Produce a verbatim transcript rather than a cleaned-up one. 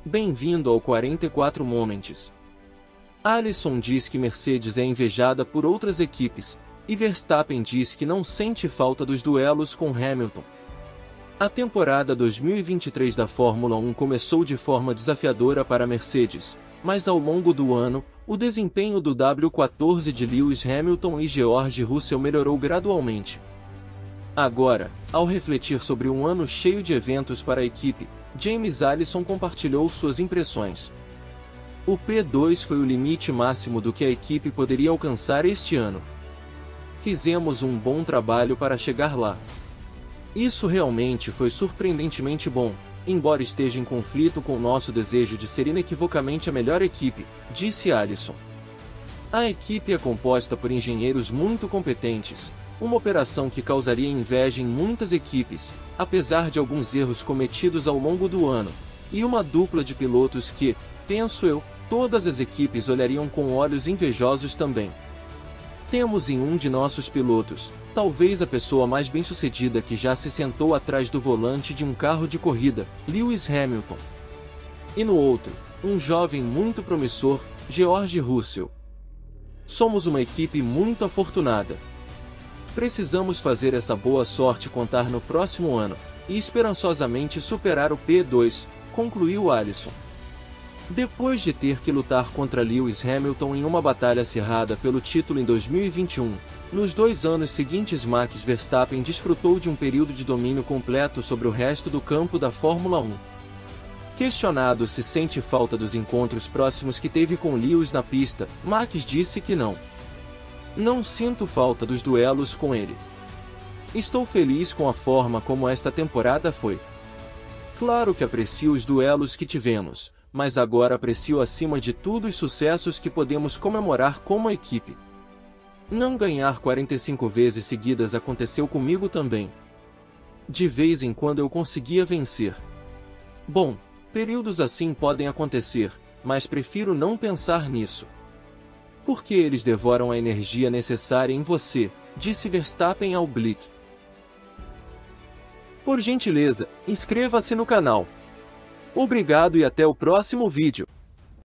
Bem-vindo ao quarenta e quatro Moments. Alisson diz que Mercedes é invejada por outras equipes, e Verstappen diz que não sente falta dos duelos com Hamilton. A temporada dois mil e vinte e três da Fórmula um começou de forma desafiadora para a Mercedes, mas ao longo do ano, o desempenho do W quatorze de Lewis Hamilton e George Russell melhorou gradualmente. Agora, ao refletir sobre um ano cheio de eventos para a equipe, James Allison compartilhou suas impressões. O P dois foi o limite máximo do que a equipe poderia alcançar este ano. Fizemos um bom trabalho para chegar lá. Isso realmente foi surpreendentemente bom, embora esteja em conflito com nosso desejo de ser inequivocamente a melhor equipe, disse Allison. A equipe é composta por engenheiros muito competentes, uma operação que causaria inveja em muitas equipes, apesar de alguns erros cometidos ao longo do ano, e uma dupla de pilotos que, penso eu, todas as equipes olhariam com olhos invejosos também. Temos em um de nossos pilotos, talvez a pessoa mais bem-sucedida que já se sentou atrás do volante de um carro de corrida, Lewis Hamilton. E no outro, um jovem muito promissor, George Russell. Somos uma equipe muito afortunada. Precisamos fazer essa boa sorte contar no próximo ano, e esperançosamente superar o P dois, concluiu Allison. Depois de ter que lutar contra Lewis Hamilton em uma batalha acirrada pelo título em dois mil e vinte e um, nos dois anos seguintes Max Verstappen desfrutou de um período de domínio completo sobre o resto do campo da Fórmula um. Questionado se sente falta dos encontros próximos que teve com Lewis na pista, Max disse que não. Não sinto falta dos duelos com ele. Estou feliz com a forma como esta temporada foi. Claro que aprecio os duelos que tivemos, mas agora aprecio acima de tudo os sucessos que podemos comemorar como equipe. Não ganhar quarenta e cinco vezes seguidas aconteceu comigo também. De vez em quando eu conseguia vencer. Bom, períodos assim podem acontecer, mas prefiro não pensar nisso. Porque eles devoram a energia necessária em você, disse Verstappen ao Blick. Por gentileza, inscreva-se no canal. Obrigado e até o próximo vídeo.